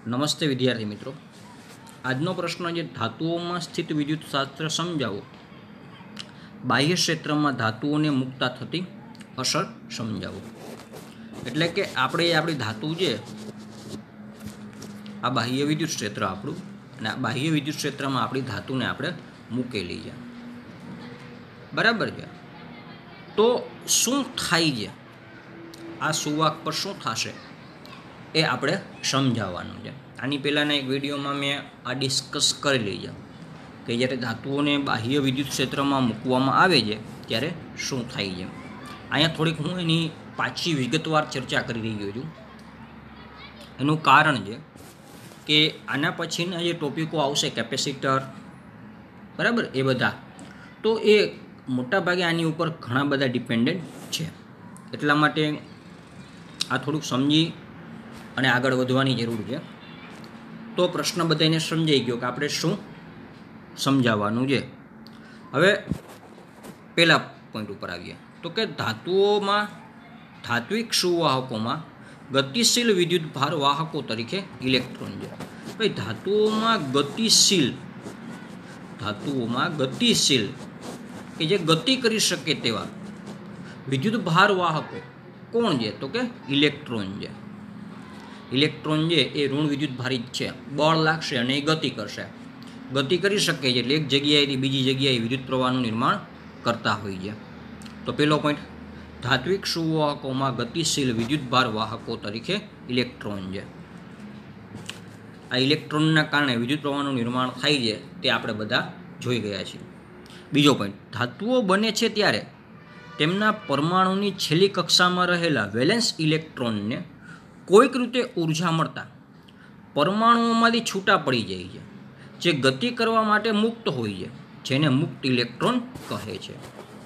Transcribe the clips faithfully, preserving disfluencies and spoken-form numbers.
नमस्ते विद्यार्थी मित्रों। आजनो प्रश्न जे धातुओं में स्थित विद्युतशास्त्र समझावो। बाह्य क्षेत्र में धातुओं ने मुक्ता थती असर समझावो। एटले के आपणे आपणी धातु जे आ बाह्य विद्युत क्षेत्र आपणुं अने आ बाह्य विद्युत क्षेत्र में आपणी धातुने आपणे मूकेली छे, बराबर छे। तो शुं थाय छे, आ सुवाक पर शुं थशे ए आपणे समझाववानुं छे। आनी पहेलाना एक विडियोमां मैं आ डिस्कस करेली छे कि ज्यारे धातुओने बाह्य विद्युत क्षेत्र में मूकवामां आवे छे त्यारे शुं थाय छे। अहींया थोड़ीक हूँ एनी पाછી विगतवार चर्चा करी रह्यो छुं। एनुं कारण छे कि आना पछीना जे टॉपिको आवशे केपेसिटर, बराबर, ए बधा तो ए मोटा भागे आनी उपर घणा बधा डिपेन्डेન્ટ छे। એટલા માટે આ થોડુંક સમજી અને આગળ વધવાની જરૂર છે। તો પ્રશ્ન બધાને સમજાઈ ગયો કે આપણે શું સમજાવવાનું છે। હવે પહેલા પોઈન્ટ ઉપર આવીએ તો કે ધાતુઓમાં धात्विक सुवाहकों गतिशील विद्युत भार वाहकों तरीके इलेक्ट्रॉन है। भाई धातुओं में गतिशील धातुओं में गतिशील कि जे गति करी शके तेवा विद्युत भार वाहकों कोण है तो के इलेक्ट्रॉन है। इलेक्ट्रॉन है ए ऋण विद्युत भारित है, बल लागशे अने गति करशे, गति करी शके छे एटले एक जग्याएथी बीजी जग्याए विद्युत प्रवाहनुं निर्माण करता होय छे। तो पहलो पॉइंट, धात्विक सुवाहकों में गतिशील विद्युत भार वाहकों तरीके इलेक्ट्रॉन है। आ इलेक्ट्रॉन कारण विद्युत प्रवाहनुं निर्माण थाय छे ते आपणे बधा जोई गया छीए। बीजो पॉइंट, धातुओ बने छे त्यारे तेमना परमाणुनी छेल्ली कक्षामां रहेला वेलेन्स इलेक्ट्रॉन ने कोईक रीते ऊर्जा मळता परमाणुओमांथी छूटा पड़ी जाय छे, जे गति करवा माटे मुक्त होय छे, जेने मुक्त इलेक्ट्रॉन कहे छे।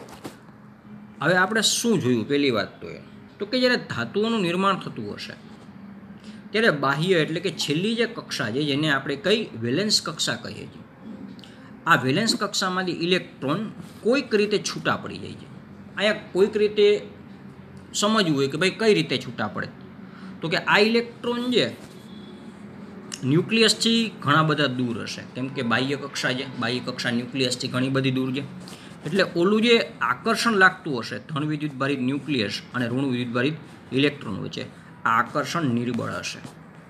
हवे आपणे शुं जोयुं, पहेली वात तो ए तो के ज्यारे धातुओनुं निर्माण थतुं हशे त्यारे बाह्य एटले के छेल्ली जे कक्षा छे जेने आपणे कई वेलेन्स कक्षा कहीए छीए, आ वेलेन्स कक्षामांथी इलेक्ट्रॉन कोईक रीते छूटा पड़ी जाय छे। आया कोईक रीते समझवुं होय के भाई कई रीते छूटा पड़े तो के आ इलेक्ट्रॉन जे न्यूक्लियस थी घणा बधा दूर हशे, केम के बाह्य कक्षा छे, बाह्य कक्षा न्यूक्लियस थी घणी बधी दूर छे એટલે ઓલું જે આકર્ષણ લાગતું હશે ધન વિદ્યુત ભારિત ન્યુક્લિયસ અને ઋણ વિદ્યુત ભારિત ઇલેક્ટ્રોન વચ્ચે આ આકર્ષણ નિર્બળ હશે।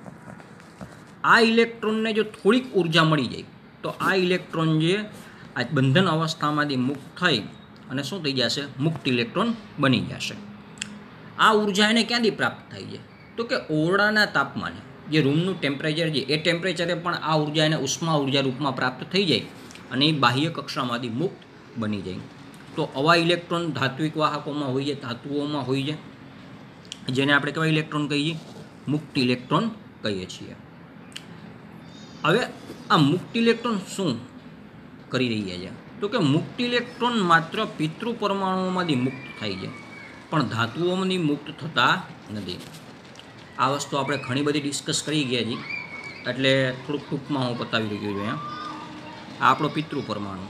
આ ઇલેક્ટ્રોનને જો થોડીક ઉર્જા મળી જાય તો આ ઇલેક્ટ્રોન જે આ બંધન અવસ્થામાંથી મુક્ત થઈ અને શું થઈ જશે, મુક્ત ઇલેક્ટ્રોન બની જશે। આ ઉર્જા એને ક્યાંથી પ્રાપ્ત થાય છે તો કે ઓરડાના તાપમાને જે રૂમનું ટેમ્પરેચર છે એ ટેમ્પરેચરે પણ આ ઉર્જા એને ઉષ્મા ઉર્જા રૂપમાં પ્રાપ્ત થઈ જાય અને એ બાહ્ય કક્ષામાંથી મુક્ત बनी जाए। तो आवा इलेक्ट्रॉन धात्विक वाहकों में होय, धातुओं में होय, जेने आपणे केवा इलेक्ट्रॉन कहीए, मुक्त इलेक्ट्रॉन कहीए छीए। हवे आ मुक्त इलेक्ट्रॉन शुं करी रह्या छे तो के मुक्त इलेक्ट्रॉन मात्र पितृ परमाणुओमांथी मुक्त थाय छे पण धातुओमांथी मुक्त थता नथी। आ वस्तु आपणे घणी बधी डिस्कस करी गया छीए एटले थोडुंक टूंकमां हुं बतावी રહ્યો છું। आ आपणो पितृ परमाणु,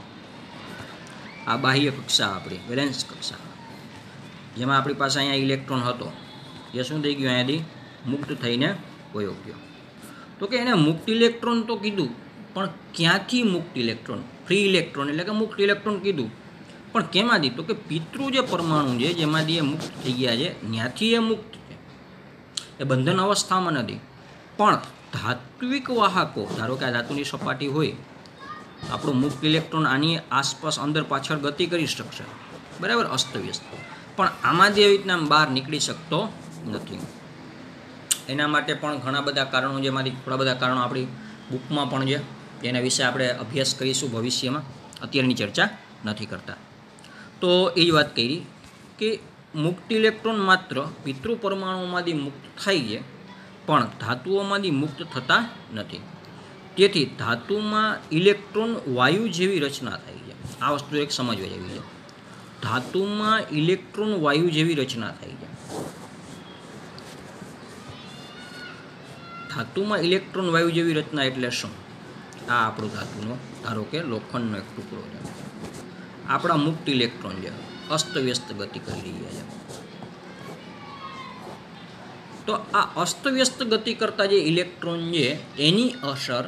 आ बाह्य कक्षा अपनी वेलेन्स कक्षा जेमां अपनी पास अहींया इलेक्ट्रॉन हतो जे शुं थई गयुं, अहींयाथी मुक्त थईने वयो गयो। तो के एने मुक्त इलेक्ट्रॉन तो कीधुं पण क्यांथी मुक्त इलेक्ट्रॉन, फ्री इलेक्ट्रॉन एटले के मुक्त इलेक्ट्रॉन कीधुं पण केमांथी तो के पितृ जे परमाणु छे जेमांथी ए मुक्त थई गया छे न्याथी ए मुक्त छे, ए बंधन अवस्थामां नथी। पण धात्विक वाहको, धारो के आ धातुनी सपाटी होय, આપણો મુક્ત ઇલેક્ટ્રોન આની આસપાસ અંદર પાછળ ગતિ કરી શકશે, બરાબર, અસ્તવ્યસ્ત, પણ આમાંથી એવી રીતના બહાર નીકળી શકતો નથી। એના માટે પણ ઘણા બધા કારણો, જેમાંથી થોડા બધા કારણો આપણી બુકમાં પણ છે, જેના વિશે આપણે અભ્યાસ કરીશું ભવિષ્યમાં, અત્યારની ચર્ચા નથી કરતા। તો એ જ વાત કરી કે મુક્ત ઇલેક્ટ્રોન માત્ર પિતૃ પરમાણુઓમાંથી મુક્ત થાય છે પણ ધાતુઓમાંથી મુક્ત થતા નથી। તેથી ધાતુમાં ઇલેક્ટ્રોન વાયુ જેવી રચના થાય છે। આ વસ્તુ એક સમજવા જેવી છે। ધાતુમાં ઇલેક્ટ્રોન વાયુ જેવી રચના થાય છે। ધાતુમાં ઇલેક્ટ્રોન વાયુ જેવી રચના એટલે શું? આ આપણો ધાતુનો, ધારો કે લોખંડનો એક ટુકડો છે, આપણા મુક્ત ઇલેક્ટ્રોન છે, અસ્તવ્યસ્ત ગતિ કરી રહ્યા છે। તો આ અસ્તવ્યસ્ત ગતિ કરતા જે ઇલેક્ટ્રોન છે એની અસર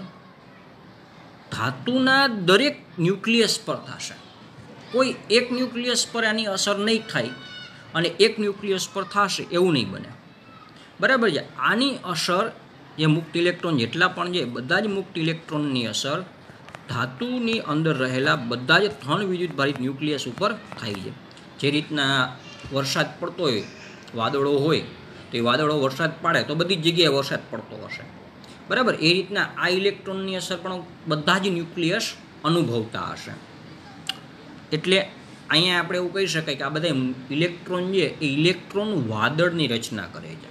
ધાતુના દરેક ન્યુક્લિયસ પર થશે. કોઈ એક ન્યુક્લિયસ પર આની અસર નહીં થાય અને એક ન્યુક્લિયસ પર થશે એવું નહીં બને. બરાબર છે. આની અસર જે મુક્ત ઇલેક્ટ્રોન જેટલા પણ છે બધા જ મુક્ત ઇલેક્ટ્રોનની અસર ધાતુની અંદર રહેલા બધા જ ધન વિદ્યુતભારિત ન્યુક્લિયસ ઉપર થાય છે. જે રીતના વરસાદ પડતો હોય, વાદળો હોય તો એ વાદળો વરસાદ પાડે તો બધી જ જગ્યાએ વરસાદ પડતો હશે. બરાબર. એ રીતના આ ઇલેક્ટ્રોનની અસર પણ બધા જ ન્યુક્લિયસ અનુભવતા હશે. એટલે અહીંયા આપણે એવું કહી શકાય કે આ બધા ઇલેક્ટ્રોન છે એ ઇલેક્ટ્રોન વાદળની રચના કરે છે.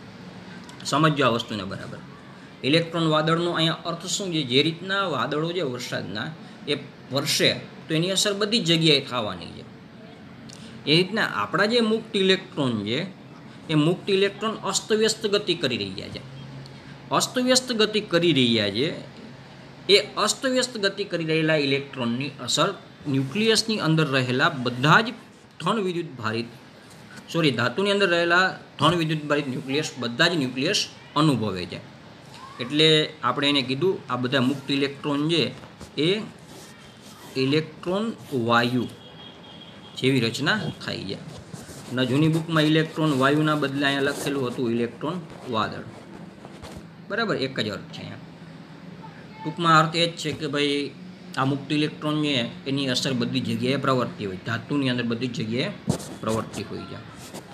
સમજો આ વસ્તુને બરાબર. ઇલેક્ટ્રોન વાદળનો અહીંયા અર્થ શું છે? જે રીતના વાદળો છે વરસાદના એ વરસે તો એની અસર બધી જ જગ્યાએ થવાની છે. એ રીતના આપણા જે મુક્ત ઇલેક્ટ્રોન છે એ મુક્ત ઇલેક્ટ્રોન અસ્તવ્યસ્ત ગતિ કરી રહ્યા છે. અસ્તવ્યસ્ત ગતિ કરી રહ્યા છે એ અસ્તવ્યસ્ત ગતિ કરી રહેલા ઇલેક્ટ્રોનની અસર ન્યુક્લિયસની અંદર રહેલા બધા જ ધન વિદ્યુત ભારિત સોરી ધાતુની અંદર રહેલા ધન વિદ્યુત ભારિત ન્યુક્લિયસ બધા જ ન્યુક્લિયસ અનુભવે છે. એટલે આપણે એને કીધું આ બધા મુક્ત ઇલેક્ટ્રોન છે એ ઇલેક્ટ્રોન વાયુ જેવી રચના થાય છે. અને જૂની બુકમાં ઇલેક્ટ્રોન વાયુના બદલે અહીંયા લખેલું હતું ઇલેક્ટ્રોન વાદળ. બરાબર. એક જ અર્થ છે અહીંયા. ટૂંકમાં અર્થ એ જ છે કે ભાઈ આ મુક્ત ઇલેક્ટ્રોન છે એની અસર બધી જગ્યાએ પ્રવર્તી હોય, ધાતુની અંદર બધી જ જગ્યાએ પ્રવર્તી હોય છે.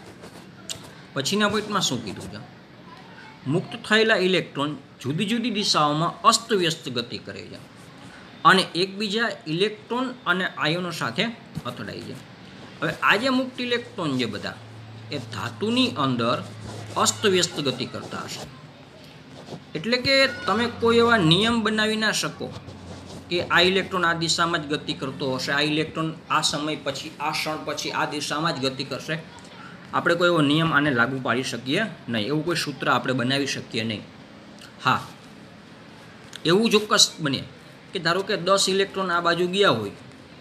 પછીના પોઈન્ટમાં શું કીધું છે? મુક્ત થયેલા ઇલેક્ટ્રોન જુદી જુદી દિશાઓમાં અસ્તવ્યસ્ત ગતિ કરે છે અને એકબીજા ઇલેક્ટ્રોન અને આયનો સાથે અથડાય છે. હવે આ જે મુક્ત ઇલેક્ટ્રોન છે બધા એ ધાતુની અંદર અસ્તવ્યસ્ત ગતિ કરતા હશે. એટલે કે તમે કોઈ એવા નિયમ બનાવી ના શકો કે આ ઇલેક્ટ્રોન આ દિશામાં જ ગતિ કરતો હશે, આ ઇલેક્ટ્રોન આ સમય પછી આ ક્ષણ પછી આ દિશામાં જ ગતિ કરશે. આપણે કોઈ એવો નિયમ આને લાગુ પાડી શકીએ નહીં. એવું કોઈ સૂત્ર આપણે બનાવી શકીએ નહીં. હા, એવું ચોક્કસ બને કે ધારો કે દસ ઇલેક્ટ્રોન આ બાજુ ગયા હોય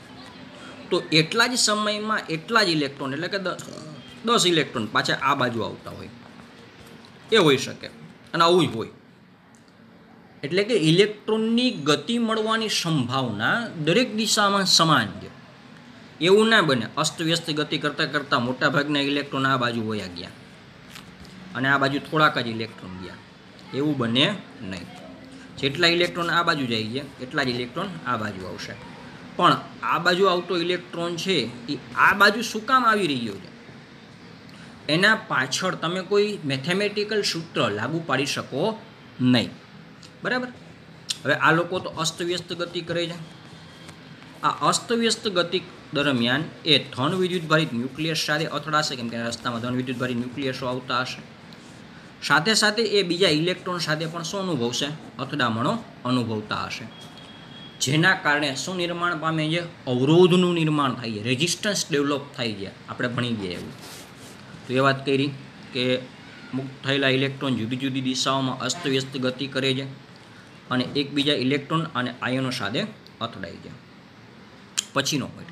તો એટલા જ સમયમાં એટલા જ ઇલેક્ટ્રોન એટલે કે દસ ઇલેક્ટ્રોન પાછા આ બાજુ આવતા હોય, એ હોઈ શકે. અને આવું જ હોય. એટલે કે ઇલેક્ટ્રોનની ગતિ મળવાની સંભાવના દરેક દિશામાં સમાન છે. એવું ના બને અસ્તવ્યસ્ત ગતિ કરતાં કરતાં મોટાભાગના ઇલેક્ટ્રોન આ બાજુ વયા ગયા અને આ બાજુ થોડાક જ ઇલેક્ટ્રોન ગયા. એવું બને નહીં. જેટલા ઇલેક્ટ્રોન આ બાજુ જાય છે એટલા જ ઇલેક્ટ્રોન આ બાજુ આવશે. પણ આ બાજુ આવતો ઇલેક્ટ્રોન છે એ આ બાજુ શું કામ આવી રહ્યો છે એના પાછળ તમે કોઈ મેથેમેટિકલ સૂત્ર લાગુ પાડી શકો નહીં. બરાબર. હવે આ લોકો તો અસ્તવ્યસ્ત ગતિ કરે છે. આ અસ્તવ્યસ્ત ગતિ દરમિયાન એ ધન વિદ્યુતભારિત ન્યુક્લિયસ સાથે અથડાશે, કેમ કે રસ્તામાં ધન વિદ્યુતભારિત ન્યુક્લિયસો આવતા હશે. સાથે સાથે એ બીજા ઇલેક્ટ્રોન સાથે પણ શું અનુભવશે? અથડામણો અનુભવતા હશે. જેના કારણે શું નિર્માણ પામે છે? અવરોધનું નિર્માણ થાય છે, રેઝિસ્ટન્સ ડેવલપ થાય છે. આપણે ભણી ગયા એવું. તો એ વાત કરી કે મુક્ત થયેલા ઇલેક્ટ્રોન જુદી જુદી દિશાઓમાં અસ્તવ્યસ્ત ગતિ કરે છે અને એકબીજા ઇલેક્ટ્રોન અને આયનો સાથે અથડાય છે. પછીનો પોઈન્ટ,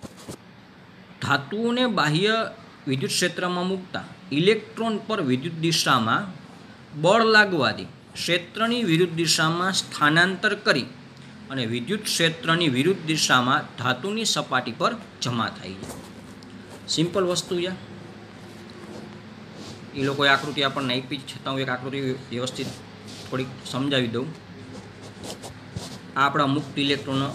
ધાતુઓને બાહ્ય વિદ્યુત ક્ષેત્રમાં મૂકતા ઇલેક્ટ્રોન પર વિદ્યુત દિશામાં બળ લાગવાથી ક્ષેત્રની વિરુદ્ધ દિશામાં સ્થાનાંતર કરી અને વિદ્યુત ક્ષેત્રની વિરુદ્ધ દિશામાં ધાતુની સપાટી પર જમા થાય છે. સિમ્પલ વસ્તુ છે. એ લોકોએ આકૃતિ આપણને આપી છતાં હું એક આકૃતિ વ્યવસ્થિત થોડીક સમજાવી દઉં. આ આપણા મુક્ત ઇલેક્ટ્રોનો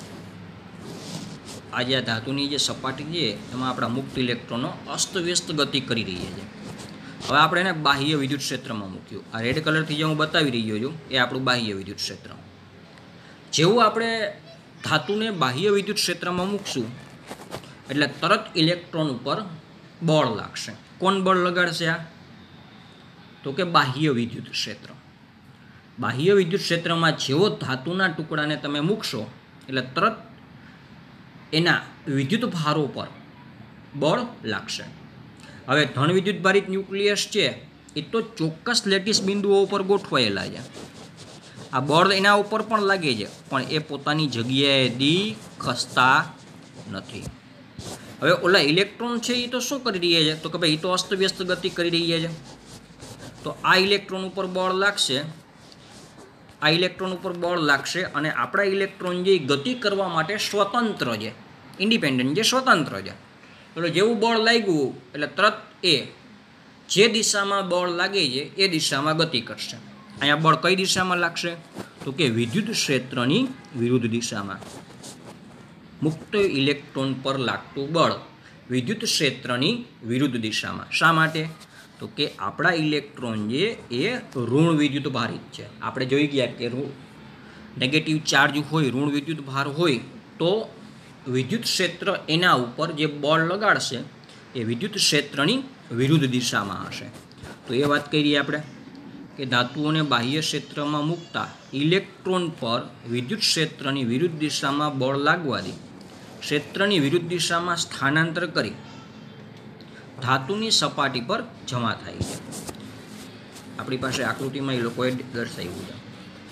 આજે આ ધાતુની જે સપાટી છે એમાં આપણા મુક્ત ઇલેક્ટ્રોનો અસ્તવ્યસ્ત ગતિ કરી રહ્યા છે. હવે આપણે એને બાહ્ય વિદ્યુત ક્ષેત્રમાં મૂક્યું. આ રેડ કલરથી જે હું બતાવી રહ્યો છું એ આપણું બાહ્ય વિદ્યુત ક્ષેત્ર. જેવું આપણે ધાતુને બાહ્ય વિદ્યુત ક્ષેત્રમાં મૂકશું એટલે તરત ઇલેક્ટ્રોન ઉપર બળ લાગશે. કોણ બળ લગાડશે? આ તો કે બાહ્ય વિદ્યુત ક્ષેત્ર. બાહ્ય વિદ્યુત ક્ષેત્રમાં જેવો ધાતુના ટુકડાને તમે મૂકશો એટલે તરત એના વિદ્યુત ભારો પર બળ લાગશે. હવે ધન વિદ્યુત ભારિત ન્યુક્લિયસ છે એ તો ચોક્કસ લેટિસ બિંદુઓ ઉપર ગોઠવાયેલા છે. આ બળ એના ઉપર પણ લાગે છે પણ એ પોતાની જગ્યાએથી ખસતા નથી. હવે ઓલા ઇલેક્ટ્રોન છે એ તો શું કરી રહ્યા છે? તો કે ભાઈ એ તો અસ્તવ્યસ્ત ગતિ કરી રહ્યા છે. તો આ ઇલેક્ટ્રોન ઉપર બળ લાગશે, આ ઇલેક્ટ્રોન ઉપર બળ લાગશે અને આપણા ઇલેક્ટ્રોન જે ગતિ કરવા માટે સ્વતંત્ર છે, ઇન્ડિપેન્ડન્ટ છે, સ્વતંત્ર છે. એટલે જેવું બળ લાગ્યું એટલે તરત એ જે દિશામાં બળ લાગે છે એ દિશામાં ગતિ કરશે. અહીંયા બળ કઈ દિશામાં લાગશે? તો કે વિદ્યુત ક્ષેત્રની વિરુદ્ધ દિશામાં. મુક્ત ઇલેક્ટ્રોન પર લાગતું બળ વિદ્યુત ક્ષેત્રની વિરુદ્ધ દિશામાં. શા માટે? તો કે આપણા ઇલેક્ટ્રોન જે એ ઋણ વિદ્યુત ભારિત છે. આપણે જોઈ ગયા કે ઋણ નેગેટિવ ચાર્જ હોય, ઋણ વિદ્યુત ભાર હોય તો વિદ્યુત ક્ષેત્ર એના ઉપર જે બળ લગાડશે એ વિદ્યુત ક્ષેત્રની વિરુદ્ધ દિશામાં હશે. તો એ વાત કરી આપણે કે ધાતુઓને બાહ્ય ક્ષેત્રમાં મૂકતા ઇલેક્ટ્રોન પર વિદ્યુત ક્ષેત્રની વિરુદ્ધ દિશામાં બળ લાગવાથી ક્ષેત્રની વિરુદ્ધ દિશામાં સ્થાનાંતર કરી ધાતુની સપાટી પર જમા થાય છે. આપણી પાસે આકૃતિમાં એ લોકોએ દર્શાવ્યું છે.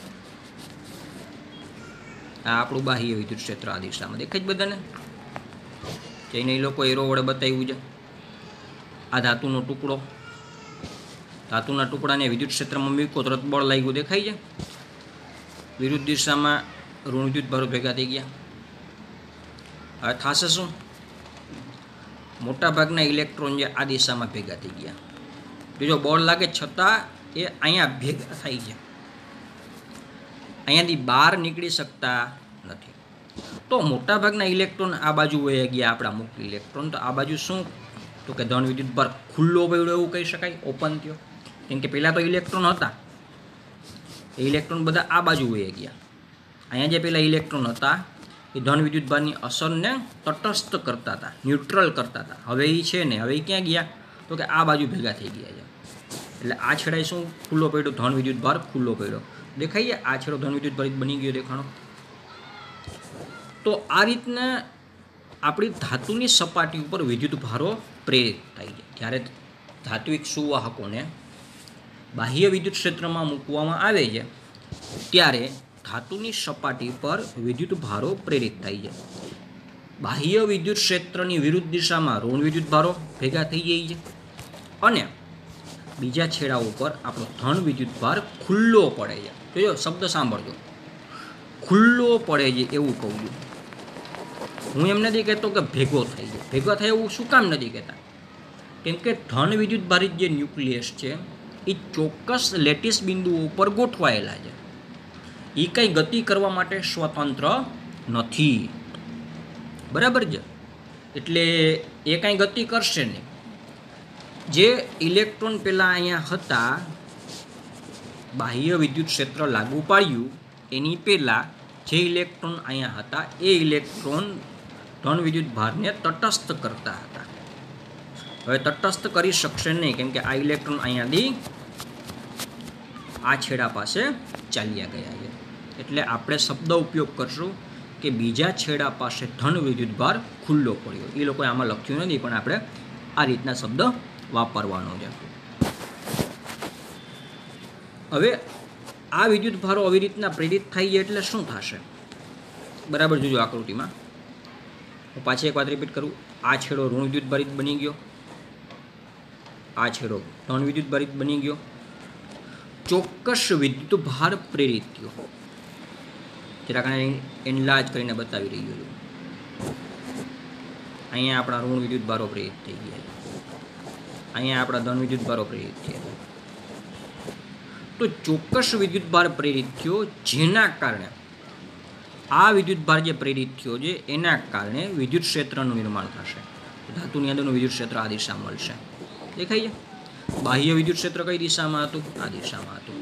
આ આપણું બાહ્ય વિદ્યુત ક્ષેત્ર આ દિશામાં દેખાય જ બધાને, જઈને એ લોકો એરો વડે બતાવ્યું છે. આ ધાતુનો ટુકડો, ધાતુના ટુકડાને વિદ્યુત ક્ષેત્રમાં મૂકો તરત બળ લાગ્યું દેખાય છે. વિરુદ્ધ દિશામાં ઋણ વિદ્યુત ભારો ભેગા થઈ ગયા. હવે થશે શું? મોટાભાગના ઇલેક્ટ્રોન જે આ દિશામાં ભેગા થઈ ગયા. બીજો બળ લાગે છતાં એ અહીંયા ભેગા થાય છે, અહીંયાથી બહાર નીકળી શકતા નથી. તો મોટાભાગના ઇલેક્ટ્રોન આ બાજુ વહી ગયા, આપણા મુક્ત ઇલેક્ટ્રોન. તો આ બાજુ શું? તો કે ધન વિદ્યુત ભાર ખુલ્લો પડ્યો એવું કહી શકાય, ઓપન થયો. કેમ કે પહેલાં તો ઇલેક્ટ્રોન હતા, એ ઇલેક્ટ્રોન બધા આ બાજુ વહી ગયા. અહીંયા જે પહેલાં ઇલેક્ટ્રોન હતા એ ધન વિદ્યુત ભારની અસરને તટસ્થ કરતા હતા, ન્યુટ્રલ કરતા હતા. હવે એ છે ને, હવે એ ક્યાં ગયા? તો કે આ બાજુ ભેગા થઈ ગયા છે. એટલે આ છેડાએ શું ખુલ્લો પડ્યો? ધન વિદ્યુત ભાર ખુલ્લો પડ્યો દેખાય. આ છેડો ધન વિદ્યુત ભારિત બની ગયો દેખાણો. તો આ રીતના આપણી ધાતુની સપાટી ઉપર વિદ્યુત ભારો પ્રેરિત થાય છે. જ્યારે ધાત્વિક સુવાહકોને બાહ્ય વિદ્યુત ક્ષેત્રમાં મૂકવામાં આવે છે ત્યારે ધાતુની સપાટી પર વિદ્યુત ભારો પ્રેરિત થાય છે. બાહ્ય વિદ્યુત ક્ષેત્રની વિરુદ્ધ દિશામાં ઋણ વિદ્યુત ભારો ભેગા થઈ જાય છે અને બીજા છેડા ઉપર આપણો ધન વિદ્યુત ભાર ખુલ્લો પડે છે. જોયો શબ્દ સાંભળજો, ખુલ્લો પડે છે એવું કહું છું. હું એમ નથી કહેતો કે ભેગો થઈ જાય. ભેગો થાય એવું શું કામ નથી કહેતા? કેમ કે ધન વિદ્યુત ભારિત જે ન્યુક્લિયસ છે એ ચોક્કસ લેટિસ બિંદુઓ ઉપર ગોઠવાયેલા છે. એ કંઈ ગતિ કરવા માટે સ્વતંત્ર નથી, બરાબર છે? એટલે એ કાંઈ ગતિ કરશે નહીં. જે ઇલેક્ટ્રોન પહેલાં અહીંયા હતા, બાહ્ય વિદ્યુત ક્ષેત્ર લાગુ પાડ્યું એની પહેલાં જે ઇલેક્ટ્રોન અહીંયા હતા એ ઇલેક્ટ્રોન ધન વિદ્યુત ભારને તટસ્થ કરતા હતા. હવે તટસ્થ કરી શકશે નહીં, કેમ કે આ ઇલેક્ટ્રોન અહીંયાથી આ છેડા પાસે ચાલ્યા ગયા છે. એટલે આપણે શબ્દ ઉપયોગ કરશું કે બીજા છેડા પાસે ધન વિદ્યુત ભાર ખુલ્લો પડ્યો. એ લોકોએ આમાં લખ્યું નથી, પણ આપણે આ રીતના શબ્દ વાપરવાનો છે. હવે આ વિદ્યુત ભારો આવી રીતના પ્રેરિત થાય છે એટલે શું થશે? બરાબર જોજો આકૃતિમાં. હું પાછી એક વાત રિપીટ કરું. આ છેડો ઋણ વિદ્યુત ભારિત બની ગયો, આ છેડો ધન વિદ્યુત ભારિત બની ગયો. ચોક્કસ વિદ્યુત ભાર પ્રેરિત થયો. જરાક એનલાર્જ કરીને બતાવી રહ્યો છું. અહીંયા આપણા ઋણ વિદ્યુત ભારો પ્રેરિત થઈ ગયા, અહીંયા આપણા ધન વિદ્યુત ભારો પ્રેરિત થયા. તો ચોક્કસ વિદ્યુત ભાર પ્રેરિત થયો, જેના કારણે આ વિદ્યુત ભાર જે પ્રેરિત થયો છે એના કારણે વિદ્યુત ક્ષેત્રનું નિર્માણ થશે. ધાતુની અંદરનું વિદ્યુત ક્ષેત્ર આ દિશામાં મળશે, દેખાય છે? બાહ્ય વિદ્યુત ક્ષેત્ર કઈ દિશામાં હતું? આ દિશામાં હતું.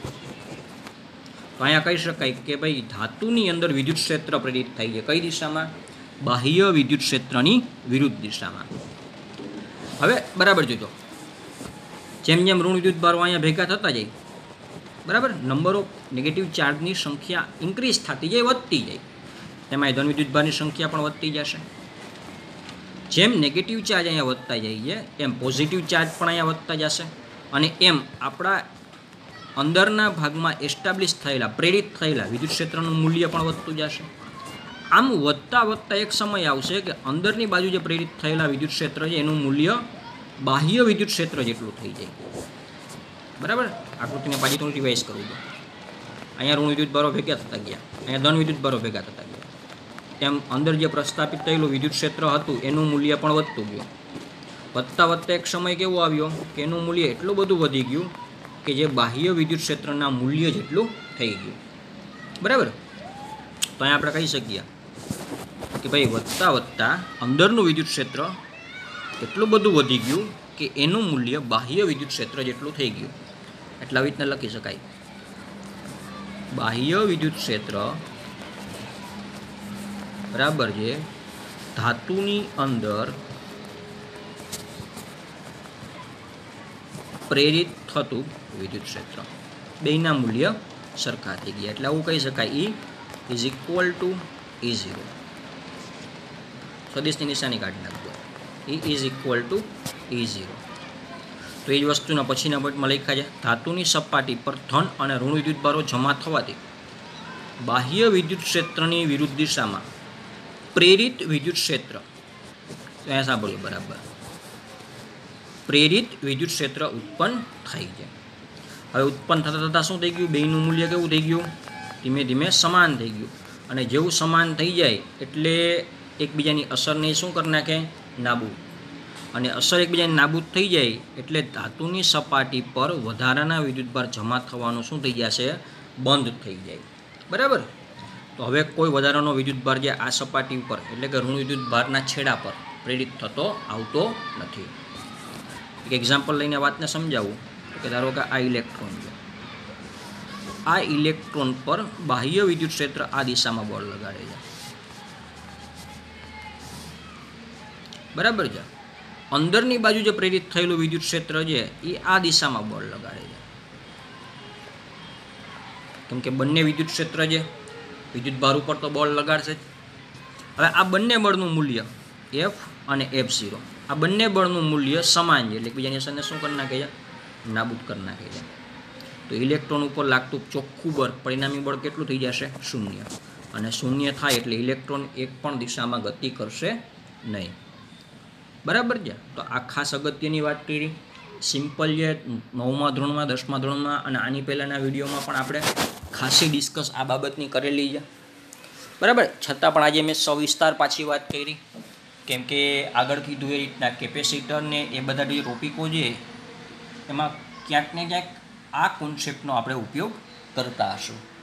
તો અહીંયા કહી શકાય કે ભાઈ ધાતુની અંદર વિદ્યુત ક્ષેત્ર પ્રેરિત થાય છે. કઈ દિશામાં? બાહ્ય વિદ્યુત ક્ષેત્રની વિરુદ્ધ દિશામાં. હવે બરાબર જોજો, જેમ જેમ ઋણ વિદ્યુત ભારો અહીંયા ભેગા થતા જાય, બરાબર, નંબર ઓફ નેગેટિવ ચાર્જની સંખ્યા ઇન્ક્રીઝ થતી જાય, વધતી જાય. તેમાં ધન વિદ્યુત ભારની સંખ્યા પણ વધતી જશે. જેમ નેગેટિવ ચાર્જ અહીંયા વધતા જાય છે એમ પોઝિટિવ ચાર્જ પણ અહીંયા વધતા જશે. અને એમ આપણા અંદરના ભાગમાં એસ્ટાબ્લિશ થયેલા, પ્રેરિત થયેલા વિદ્યુત ક્ષેત્રનું મૂલ્ય પણ વધતું જશે. આમ વધતા વધતા એક સમય આવશે કે અંદરની બાજુ જે પ્રેરિત થયેલા વિદ્યુત ક્ષેત્ર છે એનું મૂલ્ય બાહ્ય વિદ્યુત ક્ષેત્ર જેટલું થઈ જાય. બરાબર. આકૃતિને પાછી થોડું રિવાઇઝ કરું તો અહીંયા ઋણ વિદ્યુત ભારો ભેગા થતા ગયા, અહીંયા ધન વિદ્યુત ભારો ભેગા થતા ગયા. તેમ અંદર જે પ્રસ્થાપિત થયેલું વિદ્યુત ક્ષેત્ર હતું એનું મૂલ્ય પણ વધતું ગયું. વધતા વધતા એક સમય કેવો આવ્યો કે એનું મૂલ્ય એટલું બધું વધી ગયું કે જે બાહ્ય વિદ્યુત ક્ષેત્રના મૂલ્ય જેટલું થઈ ગયું. બરાબર. તો અહીંયા આપણે કહી શકીએ કે ભાઈ વધતા વધતા અંદરનું વિદ્યુત ક્ષેત્ર એટલું બધું વધી ગયું કે એનું મૂલ્ય બાહ્ય વિદ્યુત ક્ષેત્ર જેટલું થઈ ગયું. એટલે આવી રીતના લખી શકાય, બાહ્ય વિદ્યુત ક્ષેત્ર બરાબર છે ધાતુની અંદર પ્રેરિત થતું વિદ્યુત ક્ષેત્ર, બેયના મૂલ્ય સરખા થઈ ગયા. એટલે આવું કહી શકાય E is equal to E zero. સદિશની નિશાની કાઢી નાખજો. E is equal to E zero. તો એ જ વસ્તુના પછીના પોઈન્ટમાં લખ્યા છે, ધાતુની સપાટી પર ધન અને ઋણ વિદ્યુત ભારો જમા થવાથી બાહ્ય વિદ્યુત ક્ષેત્રની વિરુદ્ધ દિશામાં પ્રેરિત વિદ્યુત ક્ષેત્ર, અહીંયા સાંભળ્યું બરાબર, પ્રેરિત વિદ્યુત ક્ષેત્ર ઉત્પન્ન થાય છે. હવે ઉત્પન્ન થતાં થતાં શું થઈ ગયું, બેયનું મૂલ્ય કેવું થઈ ગયું, ધીમે ધીમે સમાન થઈ ગયું. અને જેવું સમાન થઈ જાય એટલે એકબીજાની અસરને શું કરી નાખે, નાબૂદ. અને અસર એકબીજાને નાબૂદ થઈ જાય એટલે ધાતુની સપાટી પર વધારાના વિદ્યુતભાર જમા થવાનું શું થઈ જશે, બંધ થઈ જાય. બરાબર. તો હવે કોઈ વધારાનો વિદ્યુતભાર જે આ સપાટી ઉપર એટલે કે ઋણ વિદ્યુતભારના છેડા પર પ્રેરિત થતો આવતો નથી. એક એક્ઝામ્પલ લઈને વાતને સમજાવું કે ધારો કે આ ઇલેક્ટ્રોન છે, આ ઇલેક્ટ્રોન પર બાહ્ય વિદ્યુત ક્ષેત્ર આ દિશામાં બળ લગાડે છે. બરાબર છે. અંદરની બાજુ જે પ્રેરિત થયેલું વિદ્યુત ક્ષેત્ર છે એ આ દિશામાં બળ લગાડે છે. કેમ કે બંને વિદ્યુત ક્ષેત્ર છે, વિદ્યુત ભાર ઉપર તો બળ લગાડશે જ. હવે આ બંને બળનું મૂલ્ય એફ અને એફ ઝીરો, આ બંને બળનું મૂલ્ય સમાન છે એટલે એકબીજાની અસરને શું કરી નાખે છે, નાબૂદ કરી નાખે છે. તો ઇલેક્ટ્રોન ઉપર લાગતું ચોખ્ખું બળ, પરિણામી બળ કેટલું થઈ જશે, શૂન્ય. અને શૂન્ય થાય એટલે ઇલેક્ટ્રોન એક પણ દિશામાં ગતિ કરશે નહીં. બરાબર છે. તો આ ખાસ અગત્યની વાત કરી, સિમ્પલ છે. નવમા ધોરણમાં, દસમા ધોરણમાં અને આની પહેલાંના વિડીયોમાં પણ આપણે ખાસી ડિસ્કસ આ બાબતની કરેલી છે. બરાબર. છતાં પણ આજે મેં સવિસ્તાર પાછી વાત કરી, કેમ કે આગળ કીધું એ રીતના કેપેસિટર ને એ બધા જે ટોપિકો છે એમાં ક્યાંક ને ક્યાંક આ કોન્સેપ્ટનો આપણે ઉપયોગ કરતા હશું.